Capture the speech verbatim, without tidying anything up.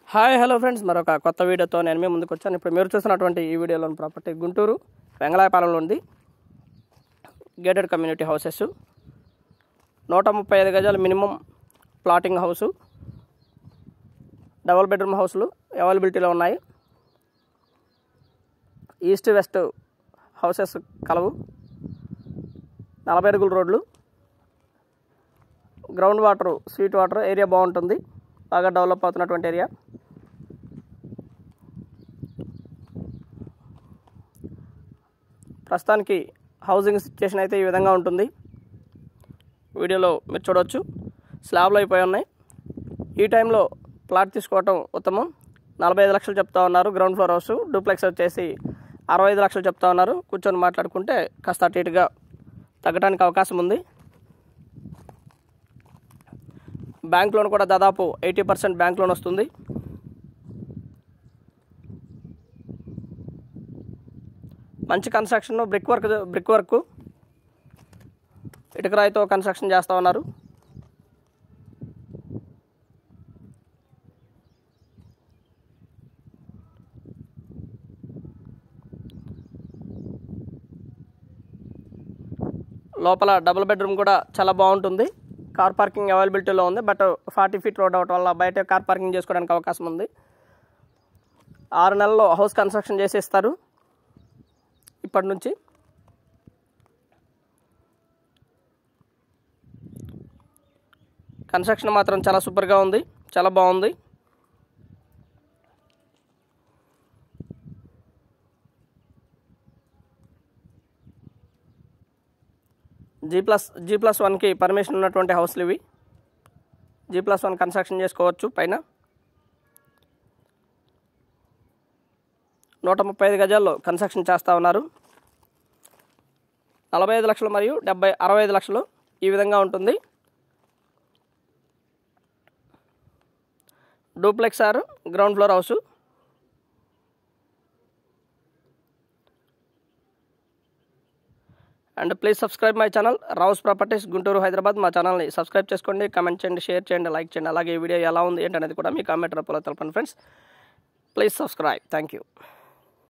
Hi hello friends, మరొక కొత్త వీడియోతో నేను మీ ముందుకు వచ్చాను. ఇప్పుడు మీరు చూస్తున్నటువంటి ఈ వీడియోలోని ప్రాపర్టీ గుంటూరు వెంగళాయపాలెంలో ఉంది. గేటెడ్ కమ్యూనిటీ హౌసెస్, నూట ముప్పై ఐదు గజాలు minimum plotting house, double bedroom హౌస్లు అవైలబిలిటీలో ఉన్నాయి. ఈస్ట్ వెస్ట్ హౌసెస్ కలవు. నలభై అడుగుల రోడ్లు, ground water, sweet water area బాగుంటుంది. బాగా డెవలప్ అవుతున్నటువంటి ఏరియా. ప్రస్తుతానికి హౌసింగ్ సిచ్యుయేషన్ అయితే ఈ విధంగా ఉంటుంది. వీడియోలో మీరు చూడవచ్చు, స్లాబ్లు అయిపోయి ఉన్నాయి. ఈ టైంలో ప్లాట్ తీసుకోవటం ఉత్తమం. నలభై ఐదు లక్షలు చెప్తా ఉన్నారు. గ్రౌండ్ ఫ్లోర్ హౌస్, డూప్లెక్స్ వచ్చేసి అరవై ఐదు లక్షలు చెప్తా ఉన్నారు. కూర్చొని మాట్లాడుకుంటే కాస్త అటు ఇటుగా తగ్గడానికి అవకాశం ఉంది. బ్యాంక్ లోన్ కూడా దాదాపు ఎయిటీ పర్సెంట్ బ్యాంక్ లోన్ వస్తుంది. మంచి construction, brick work brick work ఇటుక రాయితో కన్స్ట్రక్షన్ చేస్తూ ఉన్నారు. లోపల డబుల్ బెడ్రూమ్ కూడా చాలా బాగుంటుంది. కార్ పార్కింగ్ అవైలబిలిటీలో ఉంది. బట్ ఫార్టీ ఫీట్ రోడ్ అవటం వల్ల బయట కార్ పార్కింగ్ చేసుకోవడానికి అవకాశం ఉంది. ఆరు నెలల్లో హౌస్ కన్స్ట్రక్షన్ చేసేస్తారు. ఇప్పటి నుంచి కన్స్ట్రక్షన్ మాత్రం చాలా సూపర్గా ఉంది, చాలా బాగుంది. జీ ప్లస్ జీ ప్లస్ వన్కి పర్మిషన్ ఉన్నటువంటి హౌస్లు ఇవి. జీ ప్లస్ వన్ కన్స్ట్రక్షన్ చేసుకోవచ్చు. పైన నూట ముప్పై ఐదు గజాల్లో కన్స్ట్రక్షన్ చేస్తూ ఉన్నారు. నలభై ఐదు లక్షలు మరియు డెబ్బై అరవై ఐదు లక్షలు ఈ విధంగా ఉంటుంది. Duplex or ground floor house. And please subscribe my channel Rao's properties Guntur Hyderabad. మా ఛానల్ని సబ్స్క్రైబ్ చేసుకోండి, కామెంట్ చేయండి, షేర్ చేయండి, లైక్ చేయండి. అలాగే ఈ వీడియో ఎలా ఉంది ఏంటనేది కూడా మీ కామెంట్ రూపంలో తెలపండి friends. Please subscribe. Thank you.